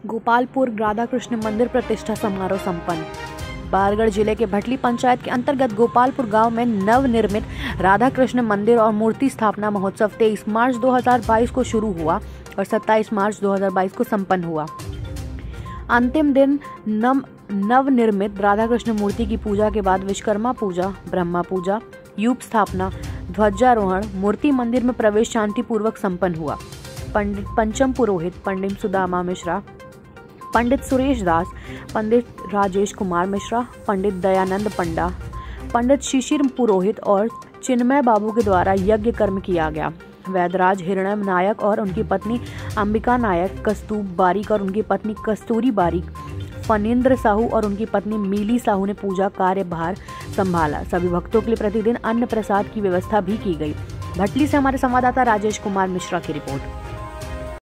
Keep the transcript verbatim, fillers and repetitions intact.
गोपालपुर राधा कृष्ण मंदिर प्रतिष्ठा समारोह संपन्न। बारगढ़ जिले के भटली पंचायत के अंतर्गत गोपालपुर गांव में नवनिर्मित राधा कृष्ण मंदिर और मूर्ति स्थापना महोत्सव तेईस मार्च दो हज़ार बाईस को शुरू हुआ और सत्ताईस मार्च दो हज़ार बाईस को संपन्न हुआ। अंतिम दिन नव नवनिर्मित राधा कृष्ण मूर्ति की पूजा के बाद विश्वकर्मा पूजा, ब्रह्मा पूजा, यूप स्थापना, ध्वजारोहण, मूर्ति मंदिर में प्रवेश शांतिपूर्वक संपन्न हुआ। पंडित पंचम पुरोहित पंडित सुदामा मिश्रा, पंडित सुरेश दास, पंडित राजेश कुमार मिश्रा, पंडित दयानंद पंडा, पंडित शिशिर पुरोहित और चिन्मय बाबू के द्वारा यज्ञ कर्म किया गया। वैदराज हिरण्य नायक और उनकी पत्नी अंबिका नायक, कस्तूब बारिक और उनकी पत्नी कस्तूरी बारिक, फणींद्र साहू और उनकी पत्नी मीली साहू ने पूजा कार्यभार संभाला। सभी भक्तों के लिए प्रतिदिन अन्न प्रसाद की व्यवस्था भी की गई। भटली से हमारे संवाददाता राजेश कुमार मिश्रा की रिपोर्ट।